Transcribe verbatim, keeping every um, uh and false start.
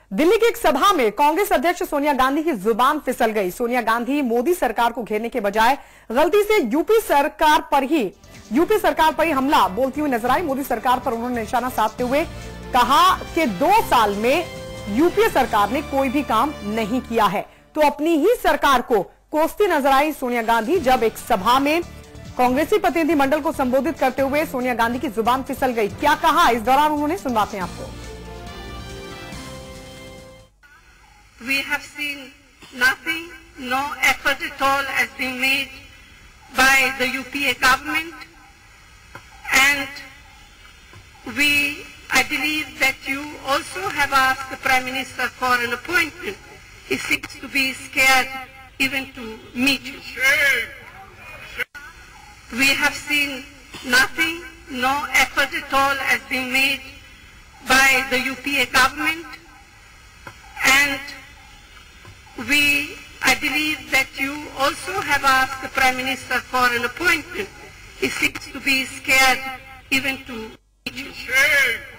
दिल्ली की एक सभा में कांग्रेस अध्यक्ष सोनिया गांधी की जुबान फिसल गई। सोनिया गांधी मोदी सरकार को घेरने के बजाय गलती से यूपी सरकार पर ही यूपी सरकार पर ही हमला बोलती हुई नजर आई। मोदी सरकार पर उन्होंने निशाना साधते हुए कहा कि दो साल में यूपीए सरकार ने कोई भी काम नहीं किया है, तो अपनी ही सरकार को कोसती नजर आई सोनिया गांधी। जब एक सभा में कांग्रेसी प्रतिनिधिमंडल को संबोधित करते हुए सोनिया गांधी की जुबान फिसल गई। क्या कहा इस दौरान उन्होंने, सुनवाते हैं आपको। We have seen nothing, no effort at all has been made by the U P A government, and we, I believe that you also have asked the Prime Minister for an appointment. He seems to be scared even to meet you. We have seen nothing, no effort at all has been made by the U P A government, and we, I believe that you also have asked the Prime Minister for an appointment. He seems to be scared even to meet you.